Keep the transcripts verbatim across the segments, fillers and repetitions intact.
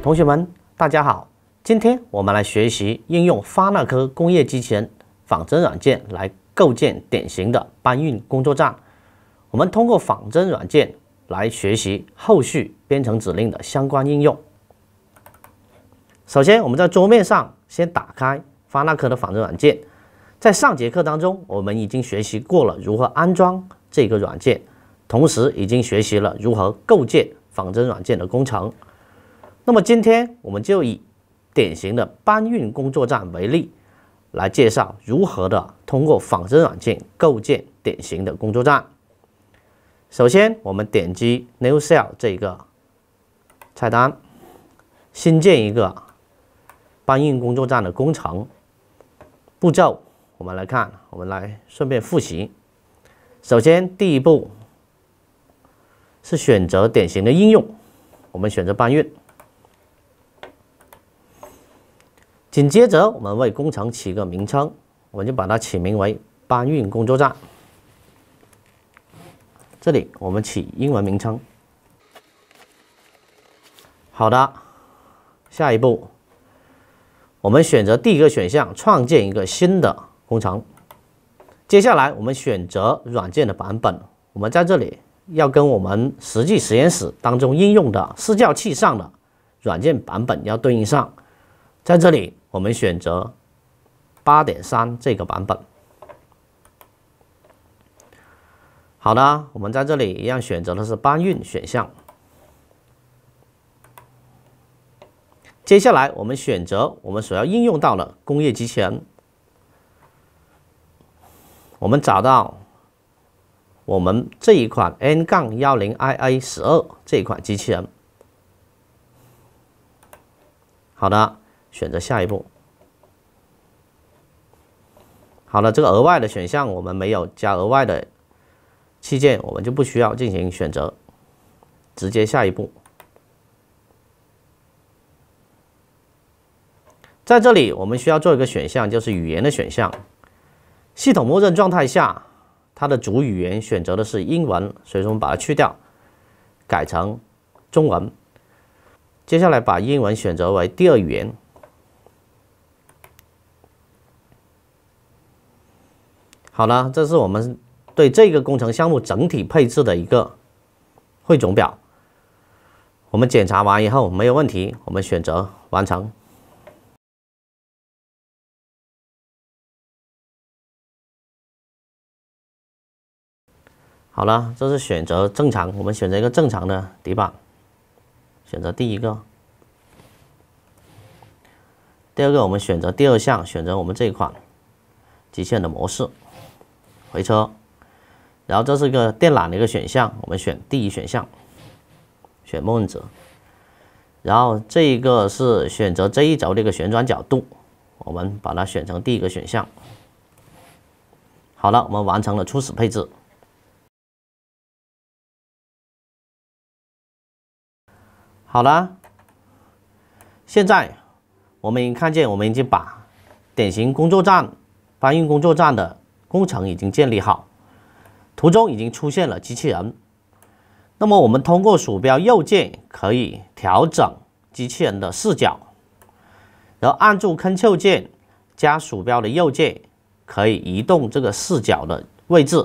同学们，大家好！今天我们来学习应用发那科工业机器人仿真软件来构建典型的搬运工作站。我们通过仿真软件来学习后续编程指令的相关应用。首先，我们在桌面上先打开发那科的仿真软件。在上节课当中，我们已经学习过了如何安装这个软件，同时已经学习了如何构建仿真软件的工程。那么今天我们就以典型的搬运工作站为例，来介绍如何的通过仿真软件构建典型的工作站。首先，我们点击 New Cell 这个菜单，新建一个搬运工作站的工程步骤。我们来看，我们来顺便复习。首先，第一步是选择典型的应用，我们选择搬运。紧接着，我们为工程起个名称，我们就把它起名为搬运工作站。这里我们起英文名称。好的，下一步，我们选择第一个选项，创建一个新的工程。接下来，我们选择软件的版本，我们在这里要跟我们实际实验室当中应用的示教器上的软件版本要对应上。在这里，我们选择 八点三 这个版本。好的，我们在这里一样选择的是搬运选项。接下来，我们选择我们所要应用到的工业机器人。我们找到我们这一款 N 一零 I A 十二 这一款机器人。好的。选择下一步。好了，这个额外的选项我们没有加额外的器件，我们就不需要进行选择，直接下一步。在这里，我们需要做一个选项，就是语言的选项。系统默认状态下，它的主语言选择的是英文，所以说我们把它去掉，改成中文。接下来把英文选择为第二语言。好了，这是我们对这个工程项目整体配置的一个汇总表。我们检查完以后没有问题，我们选择完成。好了，这是选择正常，我们选择一个正常的底板，选择第一个。第二个，我们选择第二项，选择我们这一款机器人的模式。回车，然后这是一个电缆的一个选项，我们选第一选项，选默认值。然后这一个是选择这一轴的一个旋转角度，我们把它选成第一个选项。好了，我们完成了初始配置。好了，现在我们已经看见，我们已经把典型工作站、搬运工作站的工程已经建立好，图中已经出现了机器人。那么我们通过鼠标右键可以调整机器人的视角，然后按住 Ctrl 键加鼠标的右键可以移动这个视角的位置。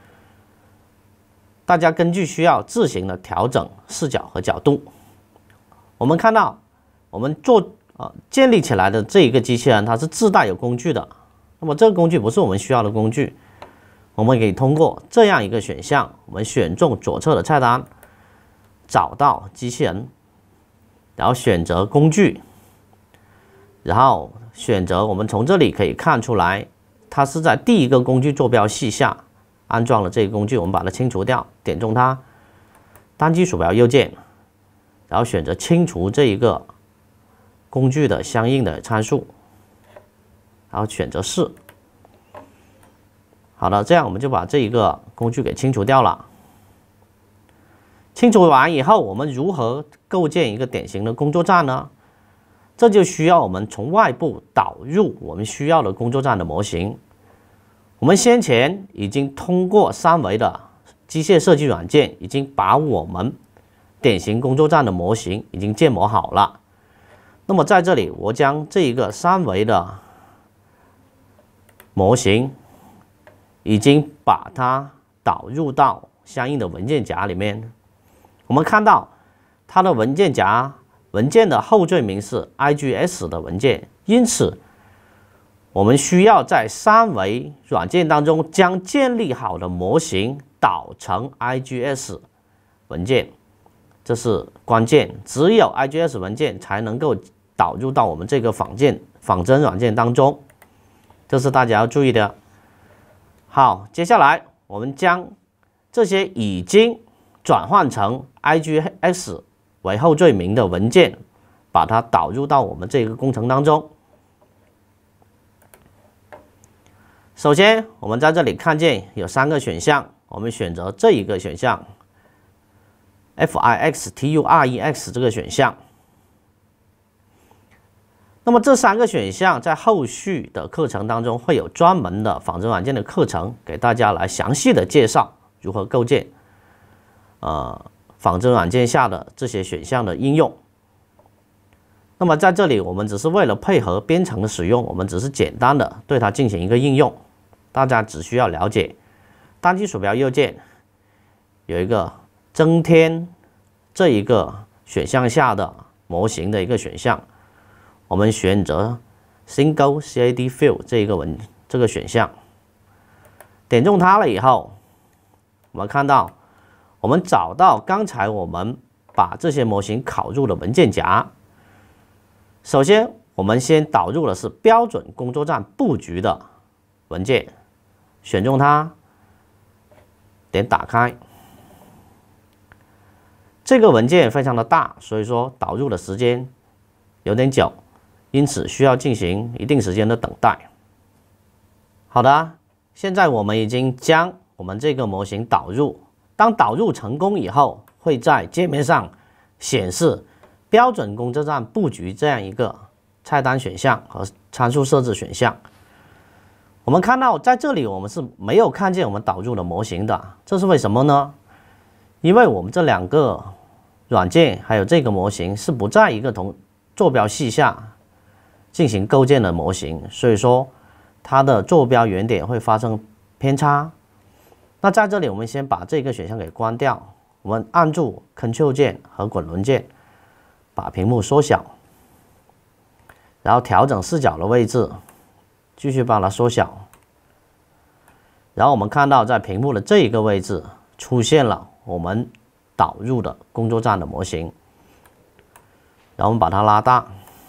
大家根据需要自行的调整视角和角度。我们看到我们做呃建立起来的这一个机器人，它是自带有工具的。那么这个工具不是我们需要的工具，我们可以通过这样一个选项，我们选中左侧的菜单，找到机器人，然后选择工具，然后选择我们从这里可以看出来，它是在第一个工具坐标系下安装了这个工具，我们把它清除掉，点中它，单击鼠标右键，然后选择清除这一个工具的相应的参数。然后选择是，好的，这样我们就把这一个工具给清除掉了。清除完以后，我们如何构建一个典型的工作站呢？这就需要我们从外部导入我们需要的工作站的模型。我们先前已经通过三维的机械设计软件，已经把我们典型工作站的模型已经建模好了。 那么在这里，我将这一个三维的模型已经把它导入到相应的文件夹里面。我们看到它的文件夹文件的后缀名是 I G S 的文件，因此我们需要在三维软件当中将建立好的模型导成 I G S 文件，这是关键。只有 I G S 文件才能够导入到我们这个仿件仿真软件当中，这是大家要注意的。好，接下来我们将这些已经转换成 I G S 为后缀名的文件，把它导入到我们这个工程当中。首先，我们在这里看见有三个选项，我们选择这一个选项 F I X T U R E X 这个选项。那么这三个选项在后续的课程当中会有专门的仿真软件的课程，给大家来详细的介绍如何构建呃仿真软件下的这些选项的应用。那么在这里，我们只是为了配合编程的使用，我们只是简单的对它进行一个应用。大家只需要了解单击鼠标右键有一个增添这一个选项下的模型的一个选项。我们选择 Single C A D Field 这一个文这个选项，点中它了以后，我们看到我们找到刚才我们把这些模型拷入的文件夹。首先，我们先导入的是标准工作站布局的文件，选中它，点打开。这个文件非常的大，所以说导入的时间有点久。因此需要进行一定时间的等待。好的，现在我们已经将我们这个模型导入。当导入成功以后，会在界面上显示标准工作站布局这样一个菜单选项和参数设置选项。我们看到在这里我们是没有看见我们导入的模型的，这是为什么呢？因为我们这两个软件还有这个模型是不在一个同坐标系下进行构建的模型，所以说它的坐标原点会发生偏差。那在这里，我们先把这个选项给关掉，我们按住 Ctrl 键和滚轮键，把屏幕缩小，然后调整视角的位置，继续把它缩小。然后我们看到在屏幕的这一个位置出现了我们导入的工作站的模型，然后我们把它拉大。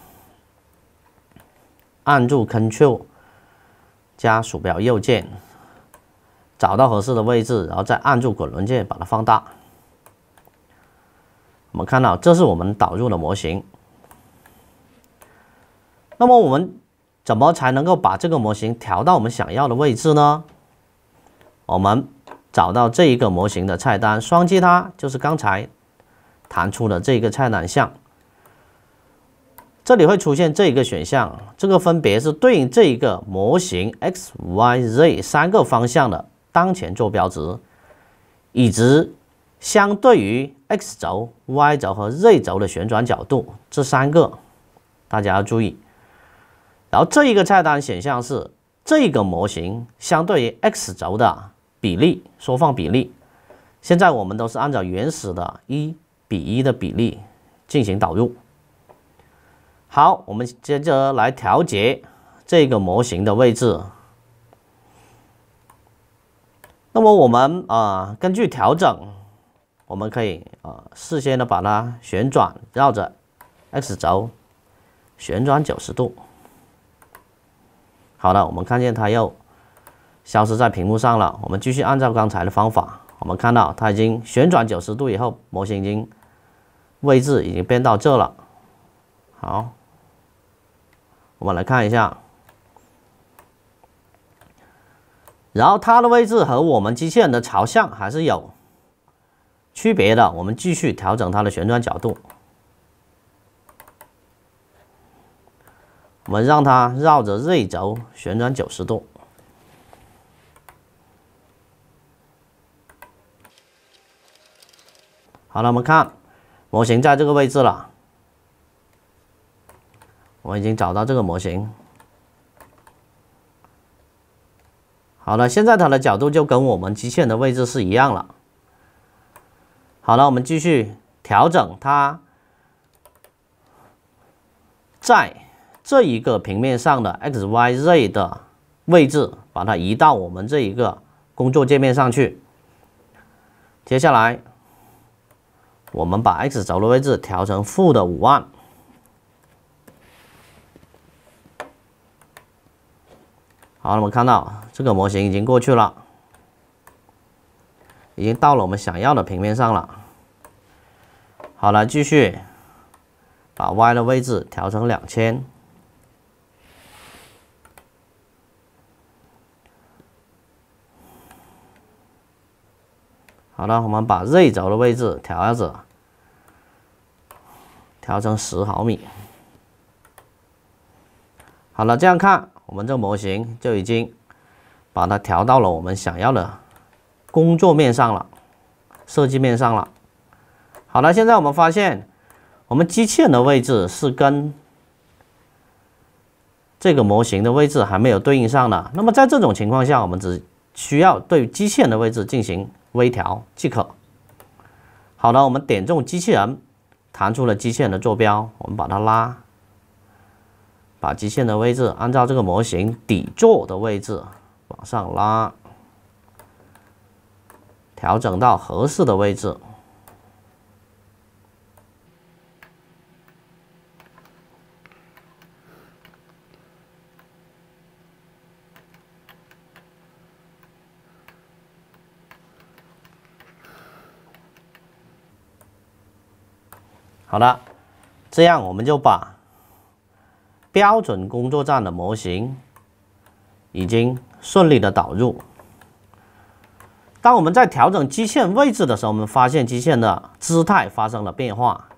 按住 Ctrl 加鼠标右键，找到合适的位置，然后再按住滚轮键把它放大。我们看到这是我们导入的模型。那么我们怎么才能够把这个模型调到我们想要的位置呢？我们找到这一个模型的菜单，双击它就是刚才弹出的这一个菜单项。这里会出现这一个选项，这个分别是对应这一个模型 X Y Z 三个方向的当前坐标值，以及相对于 X 轴、Y 轴和 Z 轴的旋转角度，这三个大家要注意。然后这一个菜单选项是这个模型相对于 X 轴的比例缩放比例，现在我们都是按照原始的一比一的比例进行导入。好，我们接着来调节这个模型的位置。那么我们啊、呃，根据调整，我们可以啊、呃、事先的把它旋转，绕着 X 轴旋转九十度。好了，我们看见它又消失在屏幕上了。我们继续按照刚才的方法，我们看到它已经旋转九十度以后，模型已经位置已经变到这了。好。我们来看一下，然后它的位置和我们机器人的朝向还是有区别的。我们继续调整它的旋转角度，我们让它绕着 Z 轴旋转九十度。好了，我们看模型在这个位置了。 我已经找到这个模型。好了，现在它的角度就跟我们机器人的位置是一样了。好了，我们继续调整它在这一个平面上的 X Y Z 的位置，把它移到我们这一个工作界面上去。接下来，我们把 X 轴的位置调成负的五万。好，我们看到这个模型已经过去了，已经到了我们想要的平面上了。好了，继续把 Y 的位置调成两千。好了，我们把 Z 轴的位置调着，调成十毫米。好了，这样看，我们这模型就已经把它调到了我们想要的工作面上了，设计面上了。好了，现在我们发现，我们机器人的位置是跟这个模型的位置还没有对应上的。那么在这种情况下，我们只需要对机器人的位置进行微调即可。好了，我们点中机器人，弹出了机器人的坐标，我们把它拉。把机器人的位置按照这个模型底座的位置往上拉，调整到合适的位置。好了，这样我们就把标准工作站的模型已经顺利的导入。当我们在调整机器人位置的时候，我们发现机器人的姿态发生了变化。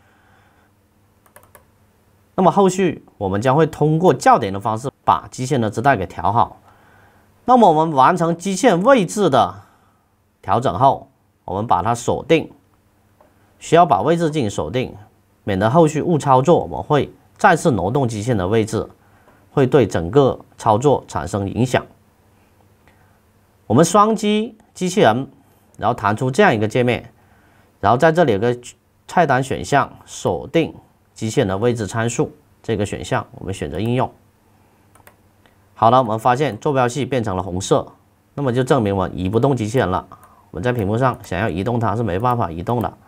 那么后续我们将会通过校点的方式把机器人的姿态给调好。那么我们完成机器人位置的调整后，我们把它锁定，需要把位置进行锁定，免得后续误操作，我们会再次挪动机器人的位置，会对整个操作产生影响。我们双击机器人，然后弹出这样一个界面，然后在这里有个菜单选项，锁定机器人的位置参数这个选项，我们选择应用。好了，我们发现坐标系变成了红色，那么就证明我们移不动机器人了。我们在屏幕上想要移动它是没办法移动的。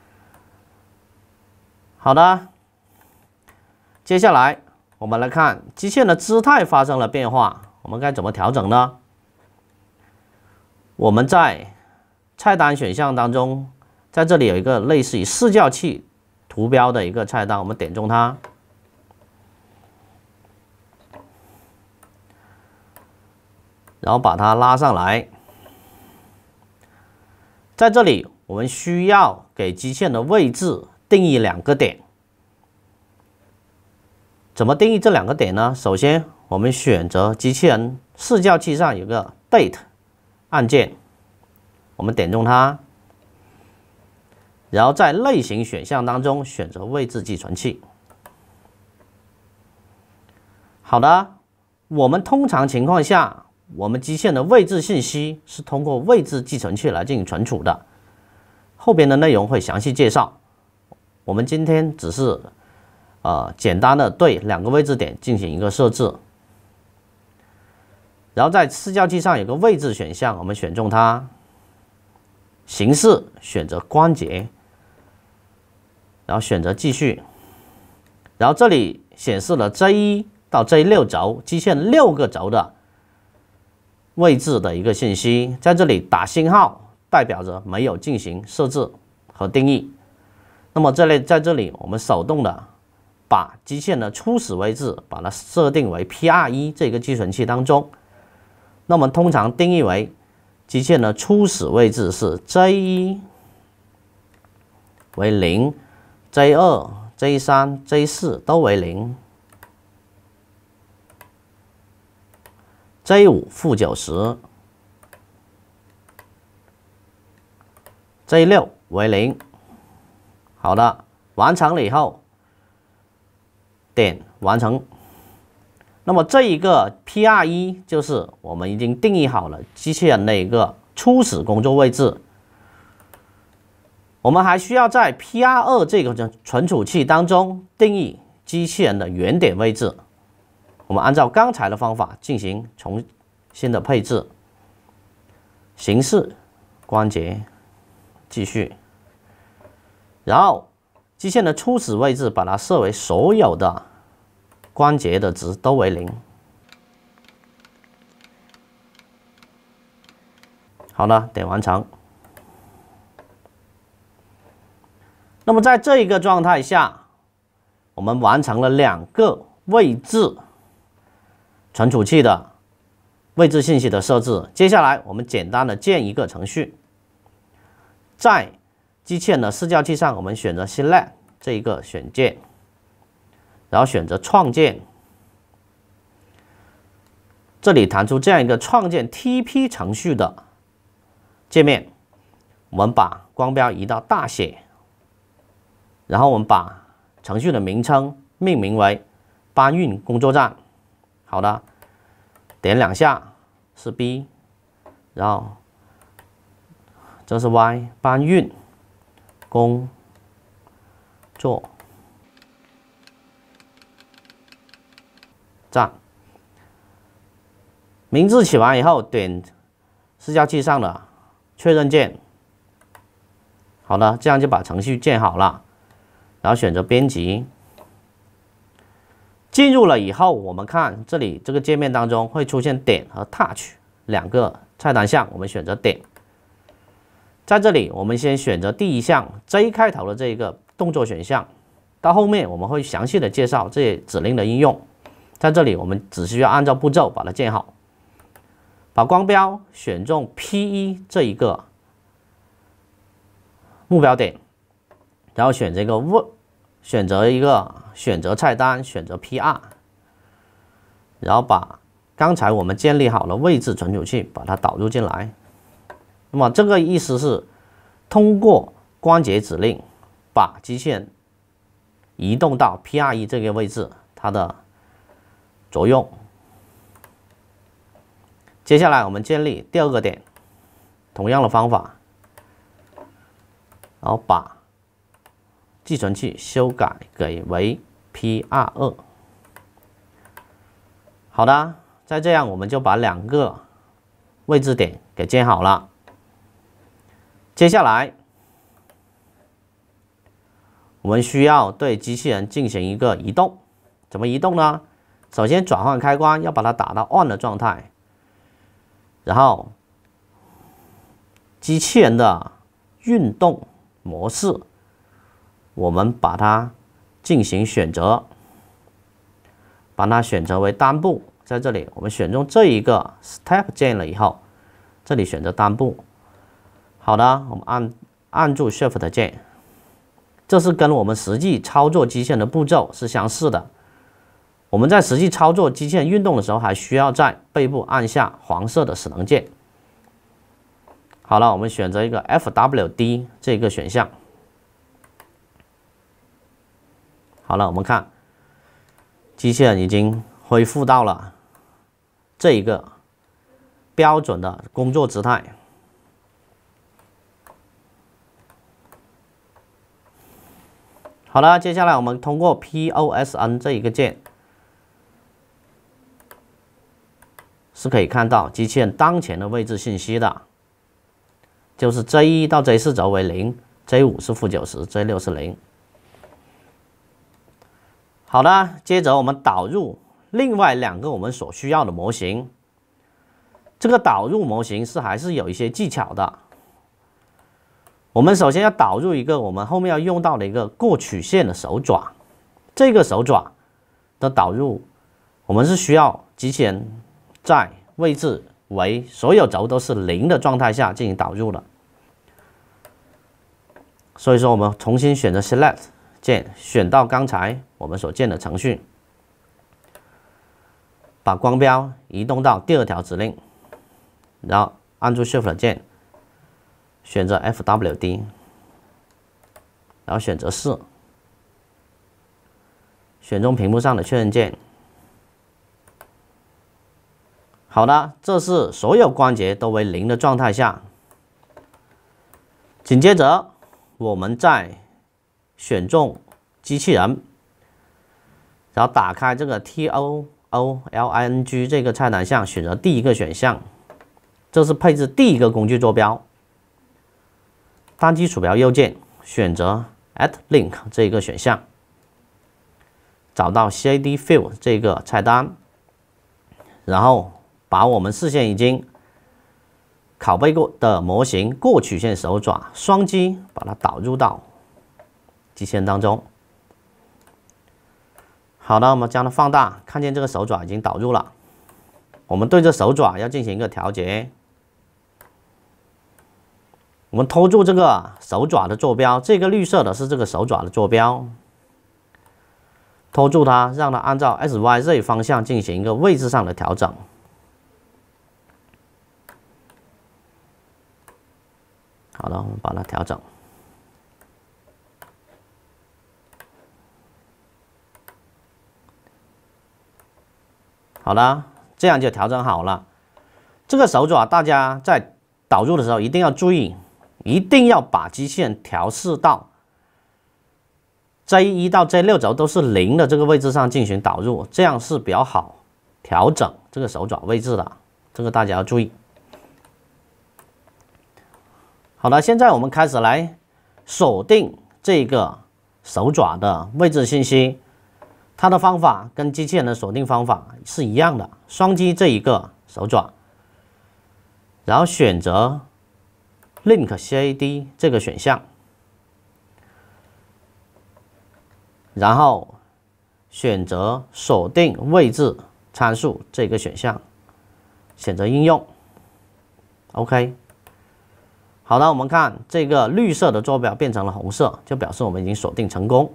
好的。接下来，我们来看机器人的姿态发生了变化，我们该怎么调整呢？我们在菜单选项当中，在这里有一个类似于视角器图标的一个菜单，我们点中它，然后把它拉上来。在这里，我们需要给机器人的位置定义两个点。怎么定义这两个点呢？首先，我们选择机器人视角器上有个 Date 按键，我们点中它，然后在类型选项当中选择位置寄存器。好的，我们通常情况下，我们机器人的位置信息是通过位置寄存器来进行存储的，后边的内容会详细介绍。我们今天只是呃，简单的对两个位置点进行一个设置，然后在视角器上有个位置选项，我们选中它，形式选择关节，然后选择继续，然后这里显示了 J 一 到 J 六 轴机器人六个轴的位置的一个信息，在这里打星号代表着没有进行设置和定义。那么这类在这里我们手动的把机器人的初始位置把它设定为 P R 一 这个寄存器当中，那么通常定义为机器人的初始位置是 J 一 为零 ，J 二、J 三、J 四都为零 ，J 五 负九十 ，J 六 为零。好的，完成了以后。 点完成。那么这一个 P R 一就是我们已经定义好了机器人的一个初始工作位置。我们还需要在 P R 二这个存储器当中定义机器人的原点位置。我们按照刚才的方法进行重新的配置。形式关节继续，然后机械的初始位置把它设为所有的关节的值都为零。好了，点完成。那么在这一个状态下，我们完成了两个位置存储器的位置信息的设置。接下来我们简单的建一个程序，在机器人的视角器上，我们选择 Select 这一个选键，然后选择创建，这里弹出这样一个创建 T P 程序的界面。我们把光标移到大写，然后我们把程序的名称命名为搬运工作站。好的，点两下是 B， 然后这是 Y， 搬运工作站。名字起完以后，点视角器上的确认键。好的，这样就把程序建好了，然后选择编辑。进入了以后，我们看这里这个界面当中会出现点和 touch 两个菜单项，我们选择点。在这里，我们先选择第一项 J 开头的这一个动作选项，到后面我们会详细的介绍这些指令的应用。在这里，我们只需要按照步骤把它建好，把光标选中 P 一 这一个目标点，然后选这个位，选择一个选择菜单，选择 P R， 然后把刚才我们建立好的位置存储器把它导入进来。那么这个意思是通过关节指令把机器人移动到 P R 一 这个位置，它的作用。接下来我们建立第二个点，同样的方法，然后把寄存器修改给为 P R 二。好的，再这样我们就把两个位置点给建好了。接下来我们需要对机器人进行一个移动，怎么移动呢？首先转换开关要把它打到 on 的状态，然后机器人的运动模式我们把它进行选择，把它选择为单步。在这里我们选中这一个 step 键了以后，这里选择单步。好的，我们按按住 Shift 键，这是跟我们实际操作机器人的步骤是相似的。我们在实际操作机器人运动的时候，还需要在背部按下黄色的使能键。好了，我们选择一个 F W D 这个选项。好了，我们看机器人已经恢复到了这一个标准的工作姿态。好了，接下来我们通过 P O S N 这一个键，是可以看到机器人当前的位置信息的，就是 J 一 到 J 四 轴为零 ，J 五 是负九十 ，J 六 是零。好的，接着我们导入另外两个我们所需要的模型。这个导入模型是还是有一些技巧的。我们首先要导入一个我们后面要用到的一个过曲线的手爪，这个手爪的导入，我们是需要机器人在位置为所有轴都是零的状态下进行导入的。所以说我们重新选择 Select 键，选到刚才我们所建的程序，把光标移动到第二条指令，然后按住 Shift 键，选择 F W D， 然后选择四， 选中屏幕上的确认键。好的，这是所有关节都为零的状态下。紧接着，我们再选中机器人，然后打开这个 T O O L I N G 这个菜单项，选择第一个选项，这是配置第一个工具坐标。单击鼠标右键选择 Add Link 这一个选项，找到 C A D View 这个菜单，然后把我们事先已经拷贝过的模型过曲线手爪双击把它导入到机器人当中。好的，我们将它放大，看见这个手爪已经导入了。我们对这手爪要进行一个调节。我们拖住这个手爪的坐标，这个绿色的是这个手爪的坐标，拖住它，让它按照 X Y Z 方向进行一个位置上的调整。好了，我们把它调整。好了，这样就调整好了。这个手爪大家在导入的时候一定要注意。一定要把机器人调试到 J 一 到 J 六 轴都是零的这个位置上进行导入，这样是比较好调整这个手爪位置的，这个大家要注意。好了，现在我们开始来锁定这个手爪的位置信息，它的方法跟机器人的锁定方法是一样的，双击这一个手爪，然后选择Link C A D 这个选项，然后选择锁定位置参数这个选项，选择应用 ，OK。好的，我们看这个绿色的坐标变成了红色，就表示我们已经锁定成功，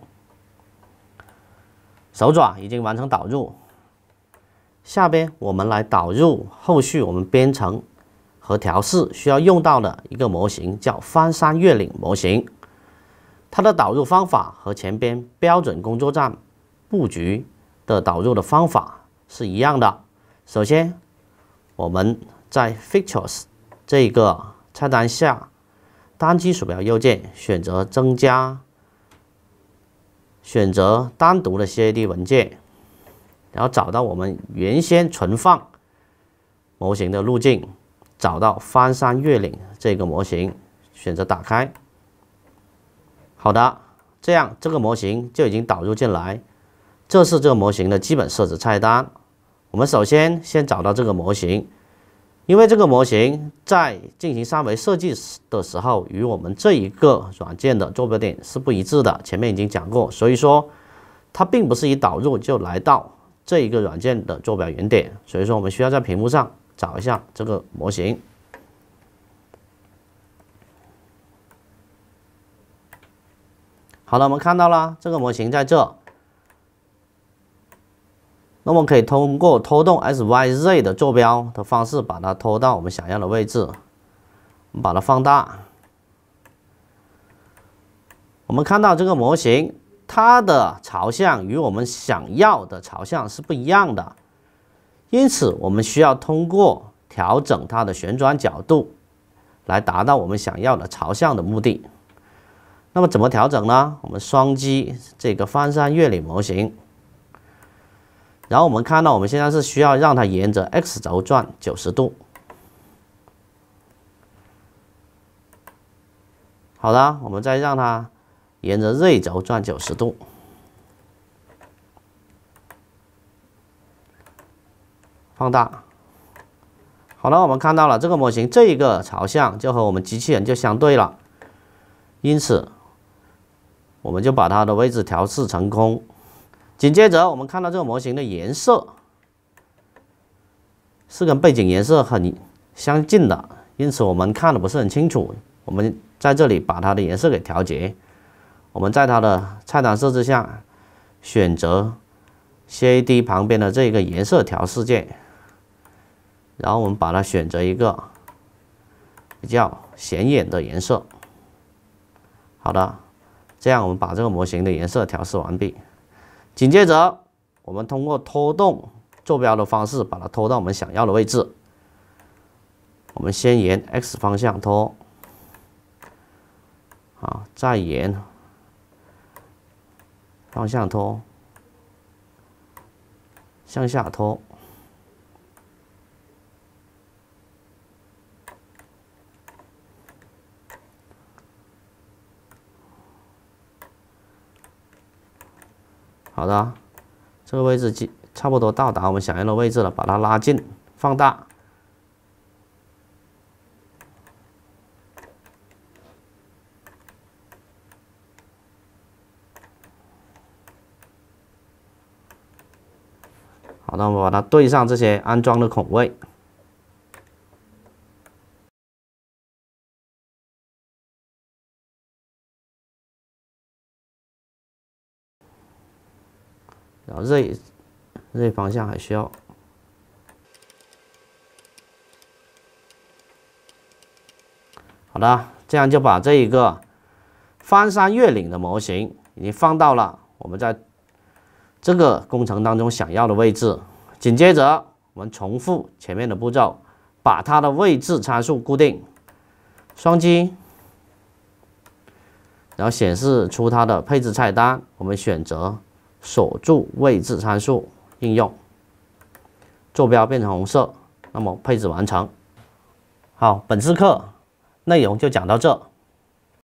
手爪已经完成导入。下边我们来导入后续我们编程和调试需要用到的一个模型，叫翻山越岭模型。它的导入方法和前边标准工作站布局的导入的方法是一样的。首先，我们在 Features 这个菜单下，单击鼠标右键选择增加，选择单独的 C A D 文件，然后找到我们原先存放模型的路径。找到翻山越岭这个模型，选择打开。好的，这样这个模型就已经导入进来。这是这个模型的基本设置菜单。我们首先先找到这个模型，因为这个模型在进行三维设计的时候，与我们这一个软件的坐标点是不一致的，前面已经讲过，所以说它并不是一导入就来到这一个软件的坐标原点，所以说我们需要在屏幕上找一下这个模型。好了，我们看到了这个模型在这。那么可以通过拖动 X Y Z 的坐标的方式，把它拖到我们想要的位置。我们把它放大。我们看到这个模型，它的朝向与我们想要的朝向是不一样的。因此，我们需要通过调整它的旋转角度，来达到我们想要的朝向的目的。那么怎么调整呢？我们双击这个翻山越岭模型，然后我们看到我们现在是需要让它沿着 X 轴转九十度。好的，我们再让它沿着 Z 轴转九十度。放大，好了，我们看到了这个模型这一个朝向就和我们机器人就相对了，因此我们就把它的位置调试成功。紧接着，我们看到这个模型的颜色是跟背景颜色很相近的，因此我们看的不是很清楚。我们在这里把它的颜色给调节，我们在它的菜单设置下选择 C A D 旁边的这个颜色调试键。然后我们把它选择一个比较显眼的颜色。好的，这样我们把这个模型的颜色调试完毕。 紧接着，我们通过拖动坐标的方式，把它拖到我们想要的位置。我们先沿 x 方向拖，好，再沿方向拖，向下拖。好的，这个位置差不多到达我们想要的位置了，把它拉近，放大。好的，我们把它对上这些安装的孔位。然后锐锐方向还需要，好的，这样就把这一个翻山越岭的模型已经放到了我们在这个工程当中想要的位置。紧接着，我们重复前面的步骤，把它的位置参数固定，双击，然后显示出它的配置菜单，我们选择锁住位置参数应用，坐标变成红色，那么配置完成。好，本次课内容就讲到这。